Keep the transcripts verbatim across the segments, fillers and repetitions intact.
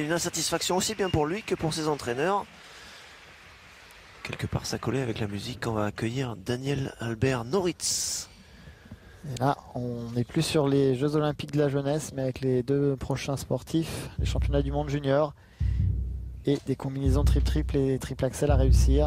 une insatisfaction aussi bien pour lui que pour ses entraîneurs. Quelque part ça collait avec la musique. On va accueillir Daniel Albert Noritz. Et là, on n'est plus sur les Jeux Olympiques de la jeunesse, mais avec les deux prochains sportifs, les championnats du monde junior et des combinaisons triple-triple et triple-axel à réussir.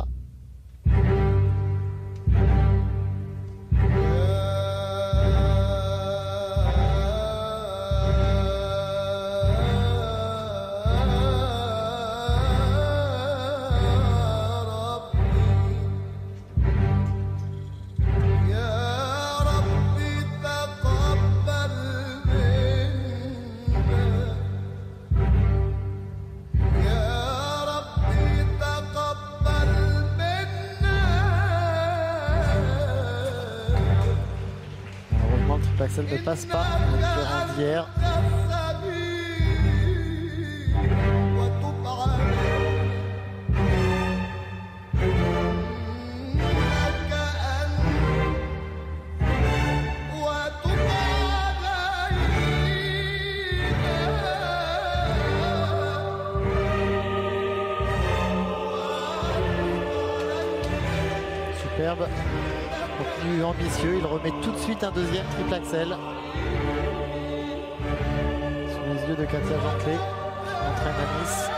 L'axel ne passe pas, différent d'hier. Superbe. Contenu ambitieux, il remet tout de suite un deuxième triple axel sous les yeux de Katia Jeanclé, qui entraîne à Nice.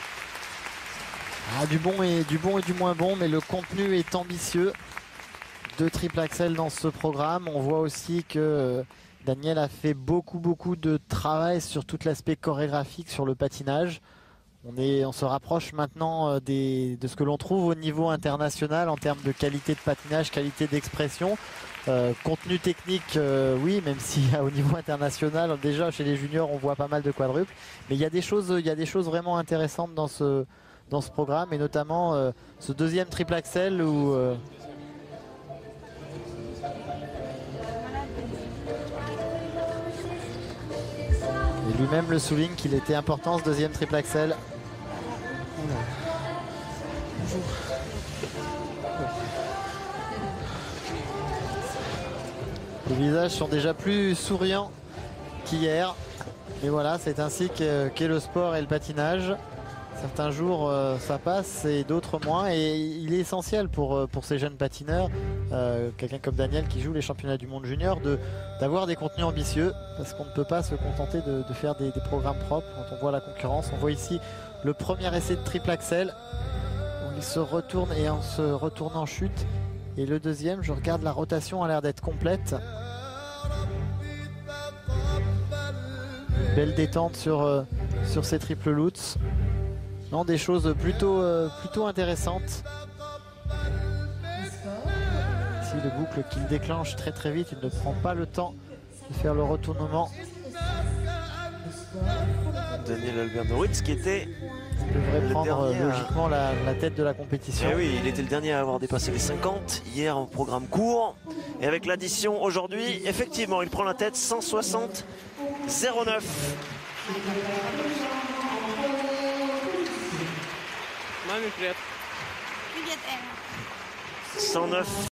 Ah, du bon et du bon et du moins bon, mais le contenu est ambitieux. deux triple axel dans ce programme. On voit aussi que Daniel a fait beaucoup beaucoup de travail sur tout l'aspect chorégraphique, sur le patinage. On, est, on se rapproche maintenant des, de ce que l'on trouve au niveau international en termes de qualité de patinage, qualité d'expression. Euh, contenu technique, euh, oui, même si au niveau international, déjà chez les juniors, on voit pas mal de quadruples. Mais il y a des choses, il y a des choses vraiment intéressantes dans ce, dans ce programme, et notamment euh, ce deuxième triple axel où... Euh, et lui-même le souligne qu'il était important ce deuxième triple axel. Les visages sont déjà plus souriants qu'hier. Et voilà, c'est ainsi qu'est qu'est le sport et le patinage. Certains jours euh, ça passe et d'autres moins. Et il est essentiel pour, pour ces jeunes patineurs, euh, quelqu'un comme Daniel qui joue les championnats du monde junior, de, d'avoir des contenus ambitieux. Parce qu'on ne peut pas se contenter de, de faire des, des programmes propres quand on voit la concurrence. On voit ici le premier essai de triple axel où il se retourne et en se retournant chute. Et le deuxième, je regarde, la rotation a l'air d'être complète. Une belle détente sur, euh, sur ces triple loots. Non, des choses plutôt, euh, plutôt intéressantes. Ici, le boucle qu'il déclenche très très vite. Il ne prend pas le temps de faire le retournement. Daniel Albert Noritz qui était... devrait prendre logiquement à... la, la tête de la compétition. Et oui, il était le dernier à avoir dépassé les cinquante hier en programme court. Et avec l'addition aujourd'hui, effectivement, il prend la tête, cent soixante zéro neuf. cent neuf